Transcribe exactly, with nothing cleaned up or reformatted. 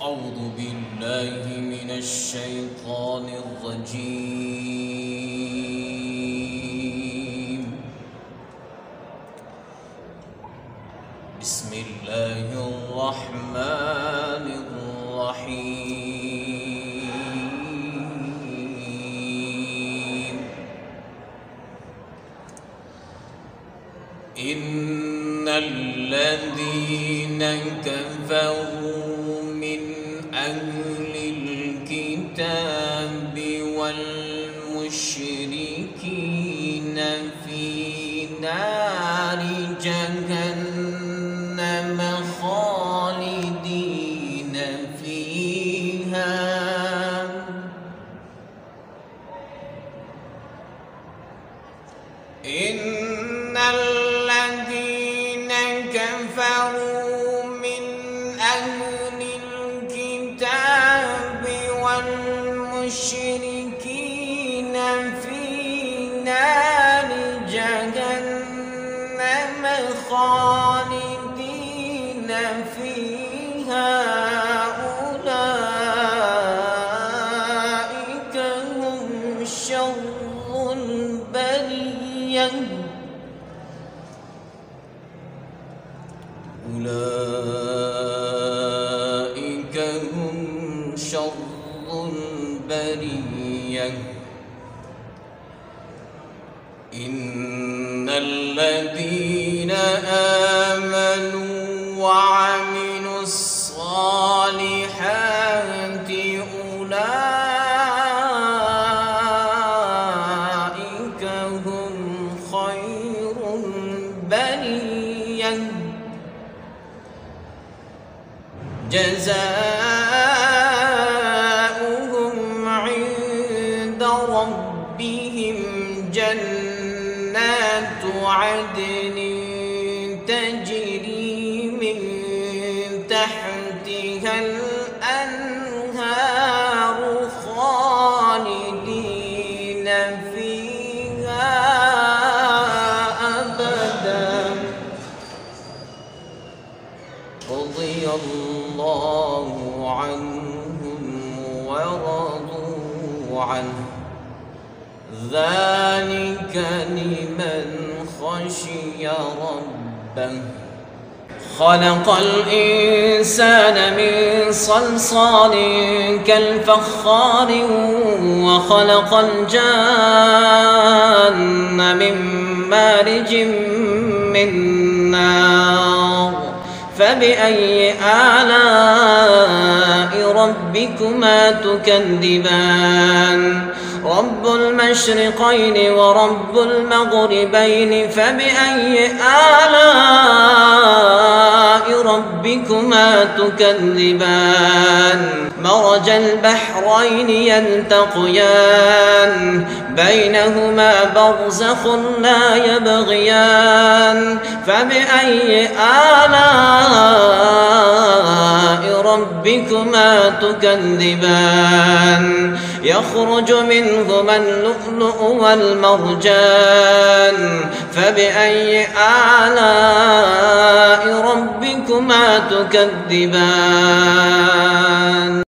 أعوذ بالله من الشيطان الرجيم. بسم الله الرحمن الرحيم. إن الذين كفروا من أهل الكتاب والمشركين في نار جهنم خالدين فيها إن الذين كفروا من أهل الكتاب والمشركين في نار جهنم خالدين فيها أولئك هم شر البرية أولئك هم شر البرية إن الذين آمنوا وعملوا الصالحات أولئك هم خير البرية جزاؤهم عند ربهم جنات عدن تجري من تحتها الأنهار خالدين فيها أبدا رضي الله عنهم ورضوا عنه ذلك لمن خشي ربه. خلق الإنسان من صلصال كالفخار وخلق الجان من مارج من نار فبأي آلاء ربكما تكذبان رب المشرقين ورب المغربين فبأي آلاء ربكما تكذبان مرج البحرين يلتقيان بينهما برزخ لا يبغيان فبأي آلاء ربكما تكذبان يخرج منهما اللؤلؤ والمرجان فبأي آلاء ربكما تكذبان